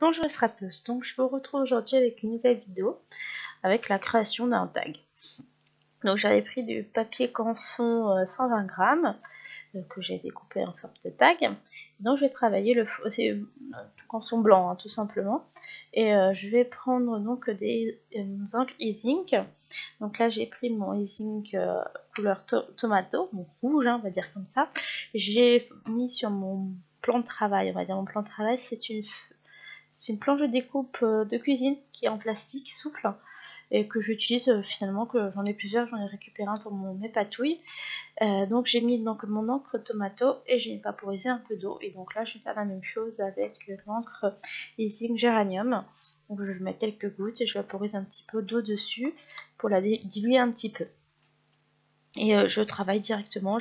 Bonjour Strapeuse, donc je vous retrouve aujourd'hui avec une nouvelle vidéo avec la création d'un tag. Donc j'avais pris du papier canson 120 grammes que j'ai découpé en forme de tag. Donc je vais travailler le canson blanc tout simplement. Et je vais prendre donc des encres e-ink. Donc là j'ai pris mon e-ink couleur tomato, donc rouge on va dire comme ça. J'ai mis sur mon plan de travail, on va dire mon plan de travail c'est une planche de découpe de cuisine qui est en plastique souple et que j'utilise finalement, que j'en ai plusieurs, j'en ai récupéré un pour mes patouilles. Donc j'ai mis donc mon encre tomato et j'ai vaporisé un peu d'eau. Et donc là je vais faire la même chose avec l'encre e-ink géranium. Donc je vais mettre quelques gouttes et je vaporise un petit peu d'eau dessus pour la diluer un petit peu. Et je travaille directement,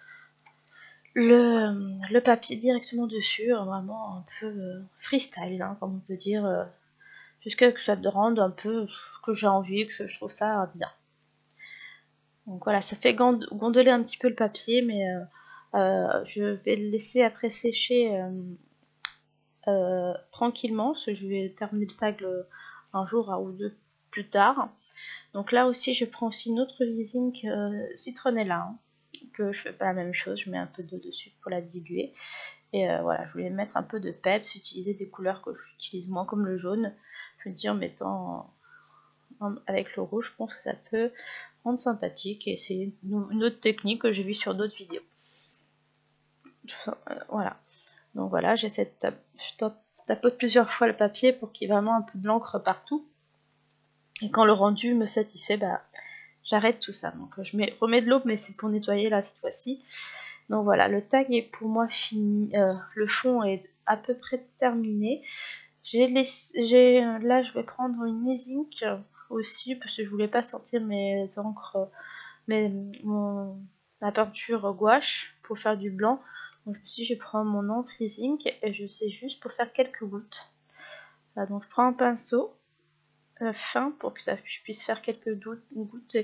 le papier directement dessus, vraiment un peu freestyle, comme on peut dire, jusqu'à ce que ça te rende un peu que j'ai envie, que je trouve ça bien. Donc voilà, ça fait gondoler un petit peu le papier, mais je vais le laisser après sécher tranquillement, parce que je vais terminer le tag un jour ou deux plus tard. Donc là aussi, je prends aussi une autre e-ink citronella, que je fais pas la même chose, je mets un peu d'eau dessus pour la diluer. Et voilà, je voulais mettre un peu de peps, utiliser des couleurs que j'utilise moins comme le jaune. Je me dis en mettant avec le rouge, je pense que ça peut rendre sympathique. Et c'est une autre technique que j'ai vue sur d'autres vidéos. Voilà. Donc voilà, j'essaie de je tapote plusieurs fois le papier pour qu'il y ait vraiment un peu de l'encre partout. Et quand le rendu me satisfait, j'arrête tout ça. Donc je remets de l'eau, mais c'est pour nettoyer là cette fois-ci. Donc voilà, le tag est pour moi fini. Le fond est à peu près terminé. Là, je vais prendre une e-ink aussi, parce que je voulais pas sortir mes encres, ma peinture gouache pour faire du blanc. Donc je me suis dit, je prends mon encre e-ink et je sais juste pour faire quelques gouttes. Là, donc je prends un pinceau fin pour que je puisse faire quelques gouttes.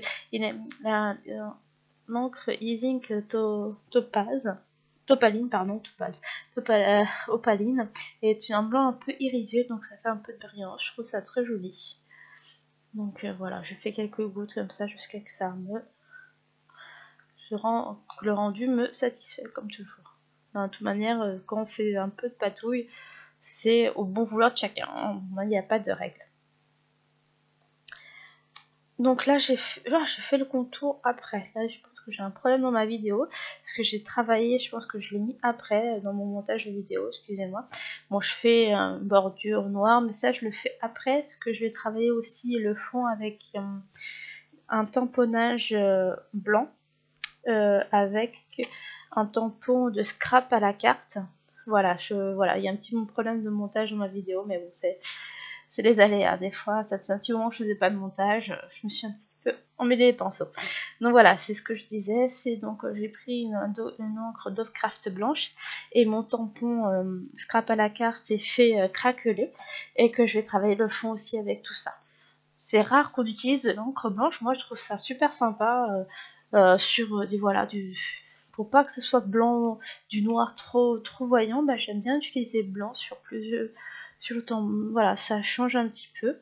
L'encre e-ink Topaline, opaline, est un blanc un peu irisé, donc ça fait un peu de brillance. Je trouve ça très joli. Donc voilà, je fais quelques gouttes comme ça jusqu'à ce que le rendu me satisfait comme toujours. De toute manière, quand on fait un peu de patouille, c'est au bon vouloir de chacun. Il n'y a pas de règle. Donc là, j'ai fait le contour après. Là, je pense que j'ai un problème dans ma vidéo. Parce que j'ai travaillé, je pense que je l'ai mis après dans mon montage de vidéo, excusez-moi. Bon, je fais une bordure noire, mais ça, je le fais après. Parce que je vais travailler aussi le fond avec un tamponnage blanc. Avec un tampon de scrap à la carte. Voilà, il y a un petit problème de montage dans ma vidéo, mais bon, c'est les aléas. Des fois, ça faisait un petit moment que je faisais pas de montage, je me suis un petit peu emmêlé les pinceaux. Donc voilà, c'est ce que je disais. C'est donc j'ai pris une encre Dovecraft blanche et mon tampon scrap à la carte est fait craqueler et que je vais travailler le fond aussi avec tout ça. C'est rare qu'on utilise de l'encre blanche. Moi, je trouve ça super sympa sur pour pas que ce soit blanc, du noir trop voyant. J'aime bien utiliser blanc sur le temps. Voilà, ça change un petit peu.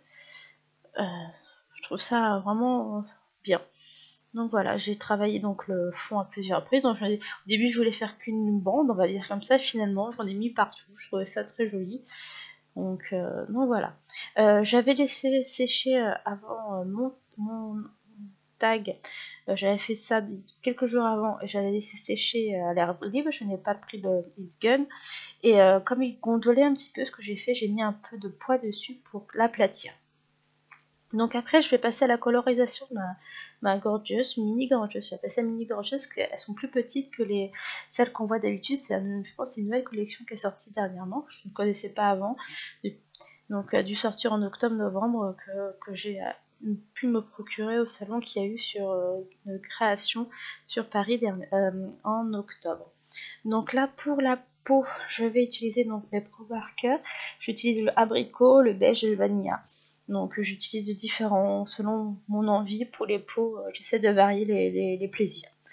Je trouve ça vraiment bien. Donc voilà, j'ai travaillé donc le fond à plusieurs reprises. Donc, au début, je voulais faire qu'une bande, on va dire comme ça. Finalement, j'en ai mis partout. Je trouvais ça très joli. Donc voilà. J'avais laissé sécher avant mon tag. J'avais fait ça quelques jours avant et j'avais laissé sécher à l'air libre. Je n'ai pas pris le heat gun. Et comme il gondolait un petit peu, ce que j'ai fait, j'ai mis un peu de poids dessus pour l'aplatir. Donc après, je vais passer à la colorisation de ma gorgeous, mini gorgeous. Je vais passer à mini gorgeous, parce qu'elles sont plus petites que celles qu'on voit d'habitude. Je pense que c'est une nouvelle collection qui est sortie dernièrement, que je ne connaissais pas avant. Donc, a dû sortir en octobre-novembre, que j'ai pu me procurer au salon qu'il y a eu sur une création sur Paris en octobre. Donc là, pour la peau, je vais utiliser donc mes Pro Markers. J'utilise le abricot, le beige et le vanilla. Donc j'utilise différents selon mon envie. Pour les peaux, j'essaie de varier les plaisirs.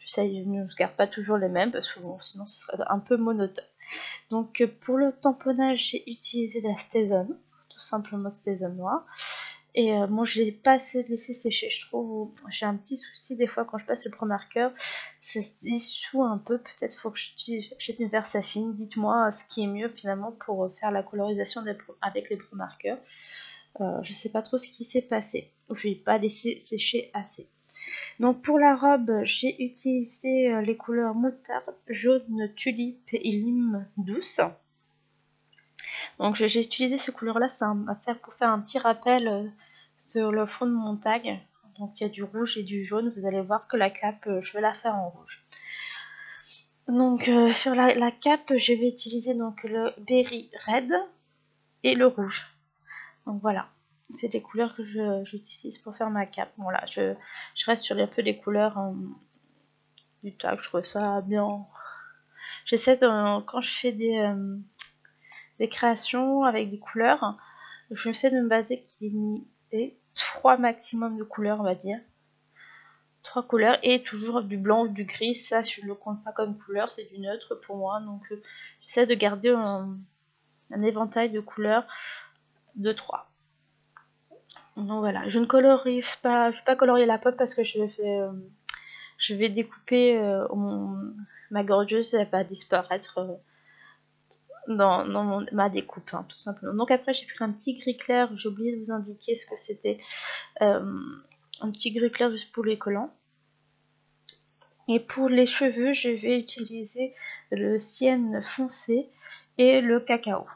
ne garde pas toujours les mêmes parce que bon, sinon ce serait un peu monotone. Donc pour le tamponnage, j'ai utilisé la Stézone, tout simplement Stézone noire. Et moi je l'ai pas assez laissé sécher, je trouve. J'ai un petit souci des fois quand je passe le pro marqueur, ça se dissout un peu. Peut-être faut que j'achète une Versafine. Dites-moi ce qui est mieux finalement pour faire la colorisation avec les pro marqueurs. Je sais pas trop ce qui s'est passé. Je l'ai pas laissé sécher assez. Donc pour la robe, j'ai utilisé les couleurs moutarde, jaune, tulipe et lime douce. Donc j'ai utilisé ces couleurs-là, pour faire un petit rappel sur le fond de mon tag. Donc il y a du rouge et du jaune. Vous allez voir que la cape, je vais la faire en rouge. Donc sur la cape, je vais utiliser donc le berry red et le rouge. Donc voilà, c'est les couleurs que j'utilise pour faire ma cape. Voilà, je reste sur un peu les couleurs du tag. Je trouve ça bien. J'essaie quand je fais des créations avec des couleurs, je essaie de me baser qu'il y ait 3 maximum de couleurs, on va dire. 3 couleurs et toujours du blanc ou du gris. Ça, je ne le compte pas comme couleur, c'est du neutre pour moi. Donc j'essaie de garder un éventail de couleurs de 3. Donc voilà, je ne colorise pas, je vais pas colorier la pomme parce que je vais découper ma gorgeuse, elle va disparaître dans ma découpe, hein, tout simplement. Donc après j'ai pris un petit gris clair, j'ai oublié de vous indiquer ce que c'était, un petit gris clair juste pour les collants. Et pour les cheveux, je vais utiliser le sienne foncé et le cacao.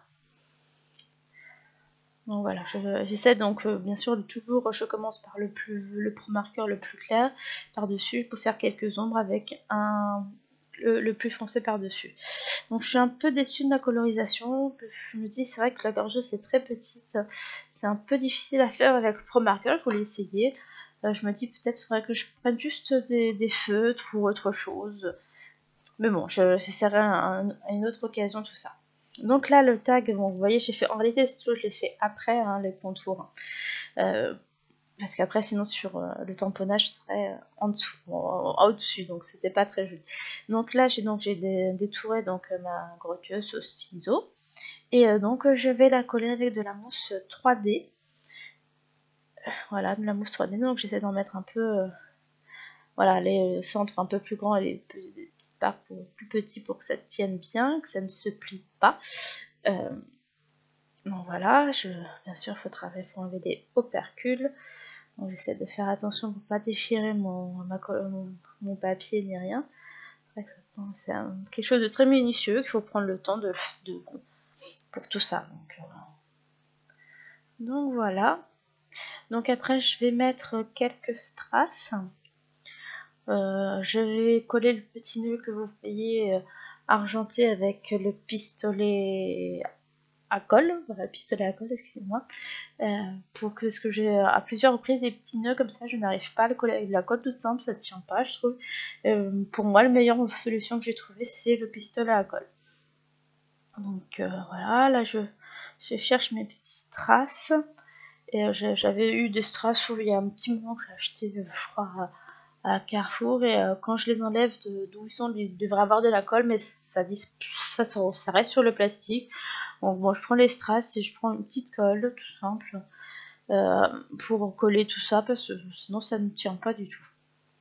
Donc voilà, j'essaie donc bien sûr toujours, je commence par le pro marqueur le plus clair par-dessus pour faire quelques ombres avec le plus foncé par-dessus. Donc je suis un peu déçue de ma colorisation. Je me dis c'est vrai que la gorgeuse est très petite, c'est un peu difficile à faire avec le pro marqueur. Je voulais essayer. Je me dis peut-être faudrait que je prenne juste des feutres ou autre chose. Mais bon, j'essaierai à une autre occasion tout ça. Donc là le tag, bon, vous voyez j'ai fait en réalité je l'ai fait après hein, les contours. Parce qu'après sinon sur le tamponnage serait en dessous, au-dessus, donc c'était pas très joli. Donc là j'ai détouré donc ma grotteuse au ciseau et donc je vais la coller avec de la mousse 3D. Voilà, de la mousse 3D. Donc j'essaie d'en mettre un peu, voilà, les centres un peu plus grands et les petites parts plus petits pour que ça tienne bien, que ça ne se plie pas. Donc voilà, bien sûr il faut enlever les opercules. Donc j'essaie de faire attention pour pas déchirer mon papier ni rien. C'est quelque chose de très minutieux qu'il faut prendre le temps pour tout ça. Donc voilà. Donc après je vais mettre quelques strass. Je vais coller le petit nœud que vous voyez argenté avec le pistolet à colle, voilà, pistolet à colle, excusez-moi, parce que j'ai à plusieurs reprises des petits nœuds comme ça, je n'arrive pas à le coller avec de la colle toute simple, ça ne tient pas, je trouve. Pour moi, la meilleure solution que j'ai trouvée, c'est le pistolet à colle. Donc voilà, là je cherche mes petites strass, et j'avais eu des strass il y a un petit moment que j'ai acheté, je crois, à Carrefour, et quand je les enlève d'où ils sont, ils devraient avoir de la colle, mais ça reste sur le plastique. Donc bon, je prends les strass et je prends une petite colle tout simple pour coller tout ça parce que sinon ça ne tient pas du tout.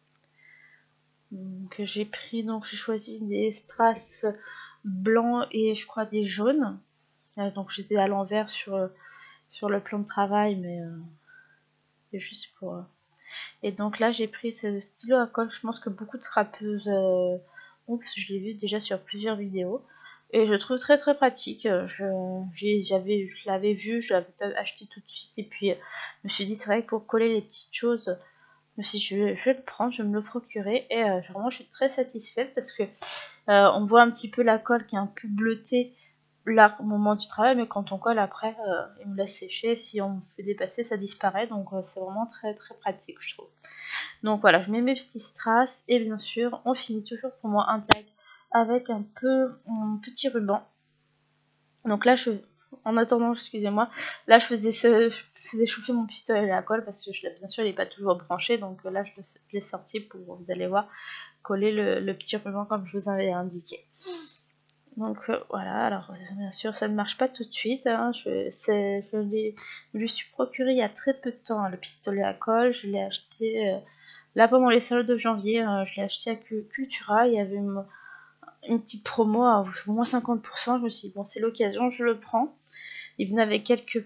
Donc j'ai choisi des strass blancs et je crois des jaunes. Donc je les ai à l'envers sur le plan de travail, mais c'est juste pour... Et donc là j'ai pris ce stylo à colle, je pense que beaucoup de scrapeuses ont, parce que je l'ai vu déjà sur plusieurs vidéos. Et je trouve très très pratique. Je l'avais vu, je l'avais pas acheté tout de suite. Et puis je me suis dit, c'est vrai que pour coller les petites choses, je me suis dit, je vais le prendre, je vais me le procurer. Et vraiment, je suis très satisfaite parce que on voit un petit peu la colle qui est un peu bleutée là au moment du travail. Mais quand on colle après, on laisse sécher. Si on fait dépasser, ça disparaît. Donc c'est vraiment très très pratique, je trouve. Donc voilà, je mets mes petits strass. Et bien sûr, on finit toujours pour moi un tag avec un petit ruban. Donc là en attendant, excusez-moi, là je faisais chauffer mon pistolet à la colle parce que bien sûr il n'est pas toujours branché, donc là je l'ai sorti pour, vous allez voir, coller le petit ruban comme je vous avais indiqué. Donc voilà, alors bien sûr ça ne marche pas tout de suite, hein. Je lui suis procuré il y a très peu de temps, hein, le pistolet à colle. Je l'ai acheté là pendant les soldes de janvier, je l'ai acheté à Cultura, il y avait une petite promo à moins 50%, je me suis dit bon c'est l'occasion, je le prends. Il venait avec quelques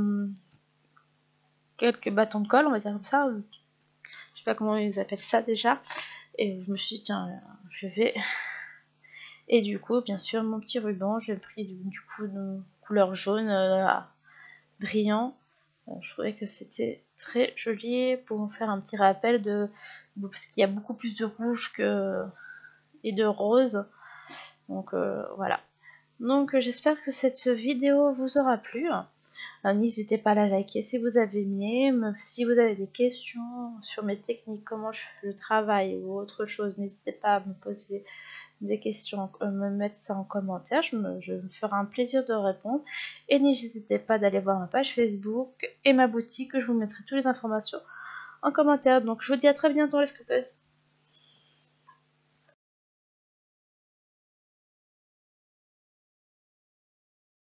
bâtons de colle, on va dire comme ça, je sais pas comment ils appellent ça déjà, et je me suis dit tiens je vais... Et du coup, bien sûr, mon petit ruban, j'ai pris du coup de couleur jaune brillant. Je trouvais que c'était très joli pour faire un petit rappel parce qu'il y a beaucoup plus de rouge et de rose. Donc voilà. Donc j'espère que cette vidéo vous aura plu. N'hésitez pas à la liker si vous avez aimé. Si vous avez des questions sur mes techniques, comment je fais le travail ou autre chose, n'hésitez pas à me poser des questions, me mettre ça en commentaire, je me ferai un plaisir de répondre. Et n'hésitez pas d'aller voir ma page Facebook et ma boutique, je vous mettrai toutes les informations en commentaire. Donc je vous dis à très bientôt les scrapeuses.